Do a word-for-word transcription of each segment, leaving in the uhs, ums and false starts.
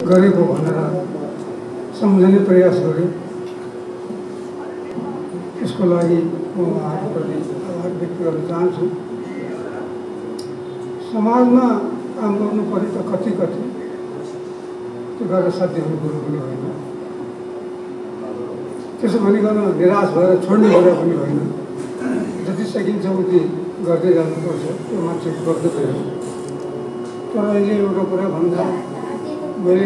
गरेको भनेर सम्झने प्रयास गरेँ। त्यसको लागि म उहाँहरूप्रति आभार व्यक्त गर्न चाहन्छु। समाजमा काम गर्नु पर्यो त कति कति त्यो गरेर साध्य हुने कुरो पनि होइन। त्यसो भनिकन निराश भएर छोड्ने कुरा पनि होइन। जति सकिन्छ उति गर्दै जानुपर्छ, त्यो मान्छेको कर्तव्य हो। तर अहिले एउटा कुरा भन्दा मैले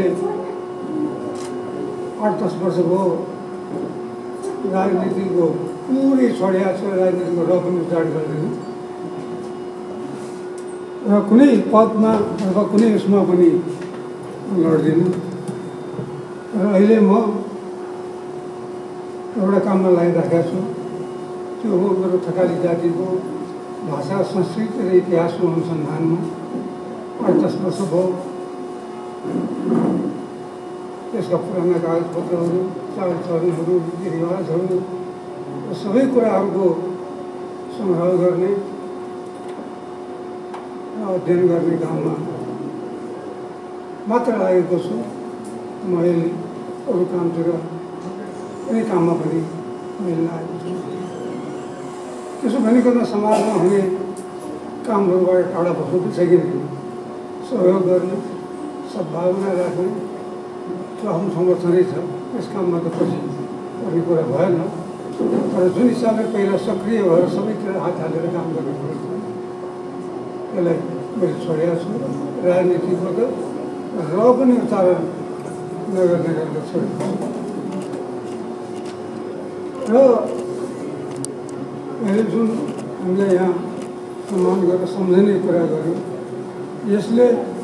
आठ दस वर्ष भयो राजनीतिको पुरै छोडेको छ। राजनीतिको र पनि स्टार्ट गर्दैन र कुनै पदमा अथवा कुनै उसमा पनि लड्दिनँ। र अहिले म एउटा काममा लागिराखेको छु। त्यो हो मेरो थकाली जातिको भाषा, संस्कृति र इतिहासको अनुसन्धानमा आठ दस वर्ष भयो। त्यसका पुराना कागजपत्रहरू, चालचलनहरू, रीतिरिवाजहरू र सबै कुराहरूको सङ्ग्रह गर्ने र अध्ययन गर्ने काममा मात्र लागेको छु। म अहिले अरू कामतिर कुनै काममा पनि मैले लागेको छु। त्यसो भनिकन समाजमा हुने कामहरूबाट टाढा बस्नु पनि सकिँदैन। सहयोग गर्ने, सद्भावना राख्ने त्यो आफ्नो समर्थनै छ। त्यस काममा त पछि पर्ने कुरा भएन। तर जुन हिसाबले पहिला सक्रिय भएर सबैतिर हात हालेर काम गर्ने कुरो थियो त्यसलाई मैले छोडेको छु। राजनीतिको त र पनि उच्चारण नगर्ने गरेर छोडेको छु। र अहिले जुन हामीले यहाँ सम्मान गरेर सम्झने कुरा गऱ्यौँ, यसले